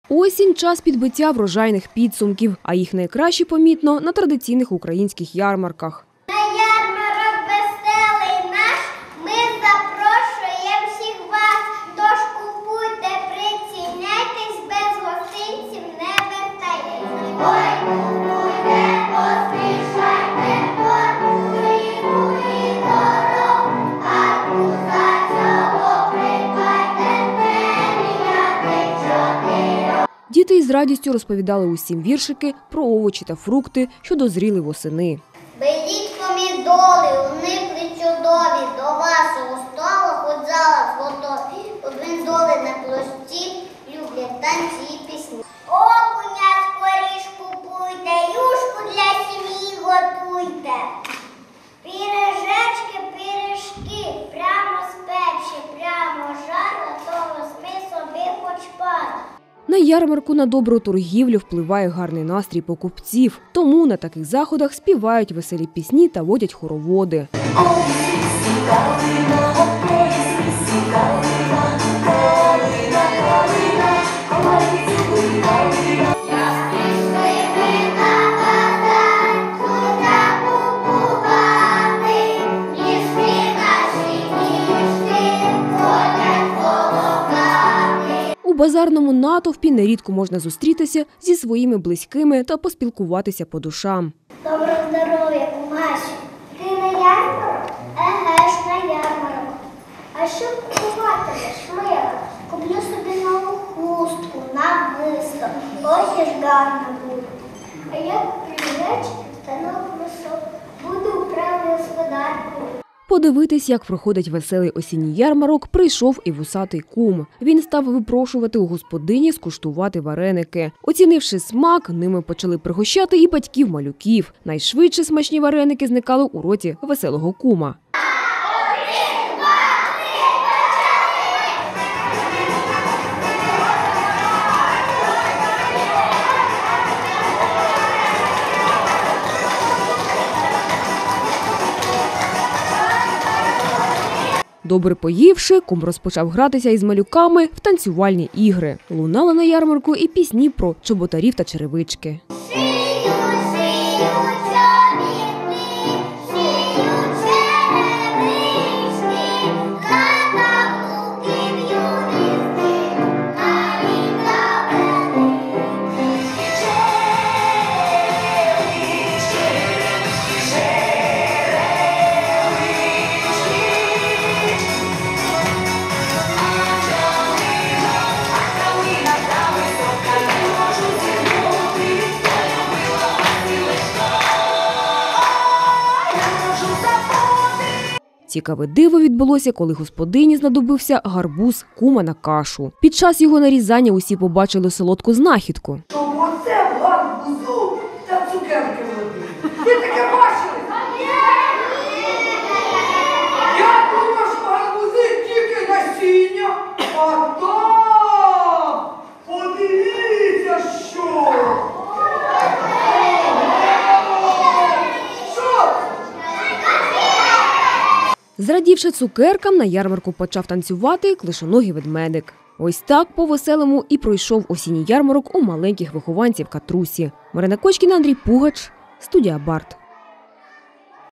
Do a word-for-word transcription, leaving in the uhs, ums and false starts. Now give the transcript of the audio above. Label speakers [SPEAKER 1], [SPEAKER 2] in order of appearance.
[SPEAKER 1] Осінь – час підбиття врожайних підсумків, а їх найкраще помітно на традиційних українських ярмарках.
[SPEAKER 2] На ярмарок веселий наш ми запрошуємо всіх вас, тож купуйте, приціняйтесь, без гостинців не вертайтесь. Ой, купуйте, поспішайте, торгуємо і дорог, а куза цього придбайте, не міняти чотирьох.
[SPEAKER 1] Діти із радістю розповідали усім віршики про овочі та фрукти, що дозріли восени.
[SPEAKER 2] Беріть помідори, вони причудові, до вашого столу хоч зараз готові. Помідори на площі, люблять танці і пісні. Окуня скоріш купуйте, юшку для сім'ї готуйте. Пиріжечки, пиріжки, прямо з печі, прямо жара, то розпи собі хоч пару.
[SPEAKER 1] На ярмарку на добру торгівлю впливає гарний настрій покупців. Тому на таких заходах співають веселі пісні та водять хороводи. У базарному натовпі нерідко можна зустрітися зі своїми близькими та поспілкуватися по душам.
[SPEAKER 2] Доброго здоров'я, Маші. Ти на ярмарок? Еге ж, на ярмарок. А що купуватимеш, мила? Куплю собі нову хустку, намисто. Ось ж гарно буде. А я куплю речі та нову мисок. Буду вправною господаркою.
[SPEAKER 1] Подивитись, як проходить веселий осінній ярмарок, прийшов і вусатий кум. Він став випрошувати у господині скуштувати вареники. Оцінивши смак, ними почали пригощати і батьків-малюків. Найшвидше смачні вареники зникали у роті веселого кума. Добре поївши, кум розпочав гратися із малюками в танцювальні ігри. Лунали на ярмарку і пісні про чоботарів та черевички. Цікаве диво відбулося, коли господині знадобився гарбуз кума на кашу. Під час його нарізання усі побачили солодку знахідку.
[SPEAKER 3] Оце в гарбузу та цукерки води. Ви таке бачили? Я думав, що гарбузи тільки насіння, а там подивіться, що.
[SPEAKER 1] Зрадівши цукеркам, на ярмарку почав танцювати клишоногий ведмедик. Ось так по-веселому і пройшов осінній ярмарок у маленьких вихованців Катрусі. Марина Кочкіна, Андрій Пугач, студія Барт.